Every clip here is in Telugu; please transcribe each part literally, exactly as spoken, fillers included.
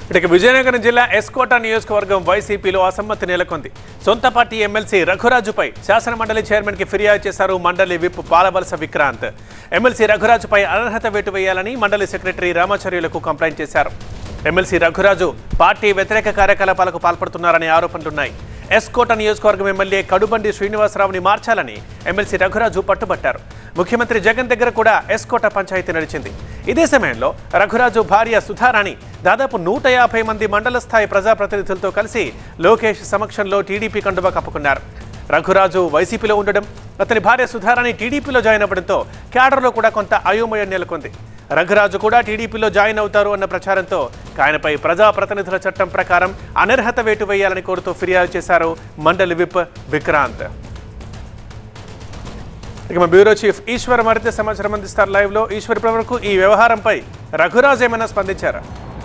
ఇక విజయనగరం జిల్లా ఎస్కోట నియోజకవర్గం వైసీపీలో అసమ్మతి నెలకొంది. సొంత పార్టీ ఎమ్మెల్సీ రఘురాజుపై శాసన మండలి చైర్మన్ కి ఫిర్యాదు చేశారు మండలి విప్ పాలవలస విక్రాంత్. ఎమ్మెల్సీ రఘురాజుపై అనర్హత వేటు వేయాలని మండలి సెక్రటరీ రామాచార్యులకు కంప్లైంట్ చేశారు. ఎమ్మెల్సీ రఘురాజు పార్టీ వ్యతిరేక కార్యకలాపాలకు పాల్పడుతున్నారనే ఆరోపణలున్నాయి. ఎస్కోట నియోజకవర్గం ఎమ్మెల్యే కడుబండి శ్రీనివాసరావుని మార్చాలని ఎమ్మెల్సీ రఘురాజు పట్టుబట్టారు. ముఖ్యమంత్రి జగన్ దగ్గర కూడా ఎస్కోట పంచాయతీ నడిచింది. ఇదే సమయంలో రఘురాజు భార్య సుధారాణి దాదాపు నూట యాభై మంది మండల స్థాయి ప్రజాప్రతినిధులతో కలిసి లోకేష్ సమక్షంలో టీడీపీ కండువా కప్పుకున్నారు. రఘురాజు వైసీపీలో ఉండడం, అతని భార్య సుధారాణి టీడీపీలో జాయిన్ అవ్వడంతో క్యాడర్లో కూడా కొంత అయోమయం నెలకొంది. రఘురాజు కూడా టీడీపీలో జాయిన్ అవుతారు అన్న ప్రచారంతో ఆయనపై ప్రజాప్రతినిధుల చట్టం ప్రకారం అనర్హత వేటు వేయాలని కోరుతూ ఫిర్యాదు చేశారు మండలి విప్ విక్రాంత్. ఇక మా బ్యూరో చీఫ్ ఈశ్వర్ మరింత సమాచారం అందిస్తారు లైవ్ లో. ఈశ్వర్, ఇప్పటి వరకు ఈ వ్యవహారంపై రఘురాజు ఏమైనా స్పందించారా?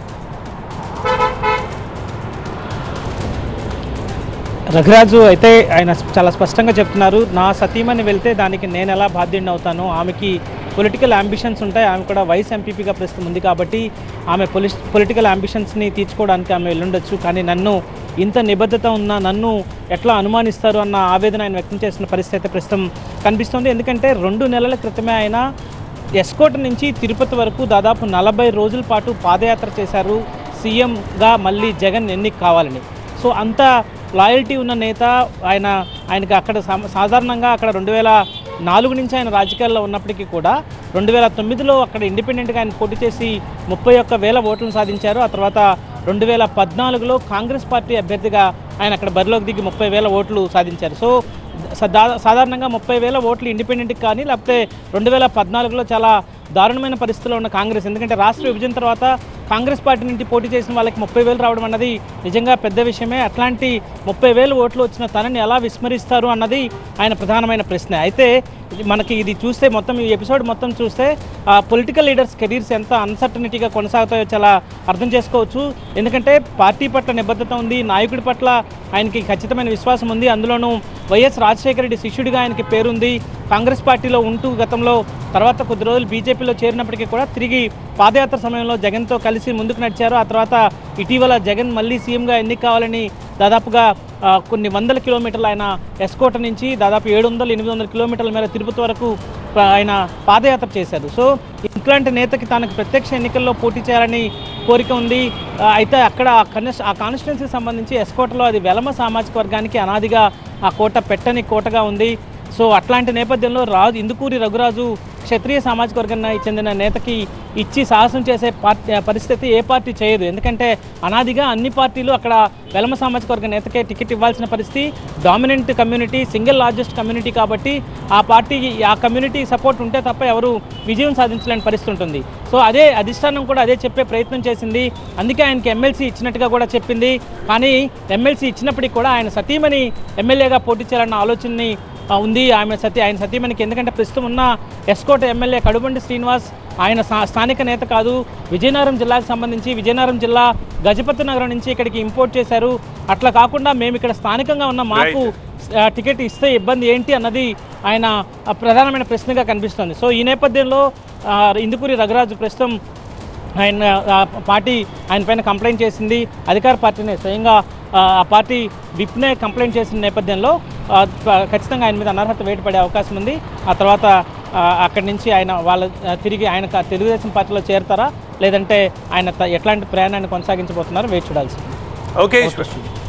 రఘురాజు అయితే ఆయన చాలా స్పష్టంగా చెప్తున్నారు, నా సతీమణి వెళ్తే దానికి నేను ఎలా బాధ్యుడిని అవుతాను, ఆమెకి పొలిటికల్ అంబిషన్స్ ఉంటాయి, ఆమె కూడా వైస్ ఎంపీపీగా ప్రస్తుతం ఉంది కాబట్టి ఆమె పొలి పొలిటికల్ అంబిషన్స్ని తీర్చుకోవడానికి ఆమె వెళ్ళుండొచ్చు, కానీ నన్ను ఇంత నిబద్ధత ఉన్న నన్ను ఎట్లా అనుమానిస్తారు అన్న ఆవేదన ఆయన వ్యక్తం చేసిన పరిస్థితి ప్రస్తుతం కనిపిస్తుంది. ఎందుకంటే రెండు నెలల క్రితమే ఆయన ఎస్కోట నుంచి తిరుపతి వరకు దాదాపు నలభై రోజుల పాటు పాదయాత్ర చేశారు సీఎంగా మళ్ళీ జగన్ ఎన్నిక కావాలని. సో అంత లాయల్టీ ఉన్న నేత ఆయన. ఆయనకి అక్కడ సాధారణంగా అక్కడ రెండు వేల నాలుగు నుంచి ఆయన రాజకీయాల్లో ఉన్నప్పటికీ కూడా రెండు వేల తొమ్మిదిలో అక్కడ ఇండిపెండెంట్గా ఆయన పోటీ చేసి ముప్పై ఒక్క వేల ఓట్లను సాధించారు. ఆ తర్వాత రెండు వేల పద్నాలుగులో కాంగ్రెస్ పార్టీ అభ్యర్థిగా ఆయన అక్కడ బరిలోకి దిగి ముప్పై వేల ఓట్లు సాధించారు. సో సాధారణంగా ముప్పై వేల ఓట్లు ఇండిపెండెంట్కి కానీ లేకపోతే రెండు వేల పద్నాలుగులో చాలా దారుణమైన పరిస్థితుల్లో ఉన్న కాంగ్రెస్, ఎందుకంటే రాష్ట్ర విభజన తర్వాత కాంగ్రెస్ పార్టీ నుండి పోటీ చేసిన వాళ్ళకి ముప్పై వేలు రావడం అన్నది నిజంగా పెద్ద విషయమే. అట్లాంటి ముప్పై వేలు ఓట్లు వచ్చిన తనని ఎలా విస్మరిస్తారు అన్నది ఆయన ప్రధానమైన ప్రశ్న. అయితే మనకి ఇది చూస్తే మొత్తం ఈ ఎపిసోడ్ మొత్తం చూస్తే పొలిటికల్ లీడర్స్ కెరీర్స్ ఎంత అన్సర్టనిటీగా కొనసాగుతాయో చాలా అర్థం చేసుకోవచ్చు. ఎందుకంటే పార్టీ పట్ల నిబద్ధత ఉంది, నాయకుడి పట్ల ఆయనకి ఖచ్చితమైన విశ్వాసం ఉంది. అందులోనూ వైఎస్ రాజశేఖర రెడ్డి శిష్యుడిగా ఆయనకి పేరుంది. కాంగ్రెస్ పార్టీలో ఉంటూ గతంలో తర్వాత కొద్ది రోజులు బీజేపీలో చేరినప్పటికీ కూడా తిరిగి పాదయాత్ర సమయంలో జగన్తో కలిసి ముందుకు నడిచారు. ఆ తర్వాత ఇటీవల జగన్ మళ్ళీ సీఎంగా ఎన్నిక కావాలని దాదాపుగా కొన్ని వందల కిలోమీటర్లు ఆయన ఎస్కోట నుంచి దాదాపు ఏడు వందల ఎనిమిది వందల కిలోమీటర్ల మేర తిరుపతి వరకు ఆయన పాదయాత్ర చేశారు. సో ఇట్లాంటి నేతకి తనకు ప్రత్యక్ష ఎన్నికల్లో పోటీ చేయాలని కోరిక ఉంది. అయితే అక్కడ ఆ కాన్స్టిట్యున్సీకి సంబంధించి ఎస్కోటలో అది వెలమ సామాజిక వర్గానికి అనాదిగా ఆ కోట పెట్టని కోటగా ఉంది. సో అట్లాంటి నేపథ్యంలో రాజు ఇందుకూరి రఘురాజు క్షత్రియ సామాజిక వర్గానికి చెందిన నేతకి ఇచ్చి సాహసం చేసే పార్టీ పరిస్థితి ఏ పార్టీ చేయదు. ఎందుకంటే అనాదిగా అన్ని పార్టీలు అక్కడ వెలమ సామాజిక వర్గ నేతకే టికెట్ ఇవ్వాల్సిన పరిస్థితి. Dominant community, single largest community కాబట్టి ఆ పార్టీకి ఆ కమ్యూనిటీ సపోర్ట్ ఉంటే తప్ప ఎవరు విజయం సాధించలేని పరిస్థితి ఉంటుంది. సో అదే అధిష్టానం కూడా అదే చెప్పే ప్రయత్నం చేసింది. అందుకే ఆయనకి ఎమ్మెల్సీ ఇచ్చినట్టుగా కూడా చెప్పింది. కానీ ఎమ్మెల్సీ ఇచ్చినప్పటికీ కూడా ఆయన సతీమణి ఎమ్మెల్యేగా పోటీ చేయాలన్న ఆలోచనని ఉంది ఆమె సతీ ఆయన సతీమణికి. ఎందుకంటే ప్రస్తుతం ఉన్న ఎస్కోట ఎమ్మెల్యే కడుబండి శ్రీనివాస్ ఆయన స్థానిక నేత కాదు. విజయనగరం జిల్లాకు సంబంధించి విజయనగరం జిల్లా గజపతి నగరం నుంచి ఇక్కడికి ఇంపోర్ట్ చేశారు. అట్లా కాకుండా మేము ఇక్కడ స్థానికంగా ఉన్న మాకు టికెట్ ఇస్తే ఇబ్బంది ఏంటి అన్నది ఆయన ప్రధానమైన ప్రశ్నగా కనిపిస్తుంది. సో ఈ నేపథ్యంలో ఇందుకూరి రఘురాజు ప్రస్తుతం ఆయన పార్టీ ఆయన పైన కంప్లైంట్ చేసింది. అధికార పార్టీనే స్వయంగా ఆ పార్టీ విప్నే కంప్లైంట్ చేసిన నేపథ్యంలో ఖచ్చితంగా ఆయన మీద అనర్హత వేటు పడే అవకాశం ఉంది. ఆ తర్వాత అక్కడి నుంచి ఆయన వాళ్ళ తిరిగి ఆయన తెలుగుదేశం పార్టీలో చేరతారా లేదంటే ఆయన ఎట్లాంటి ప్రయాణాన్ని కొనసాగించబోతున్నారో వేచి చూడాల్సింది. ఓకే.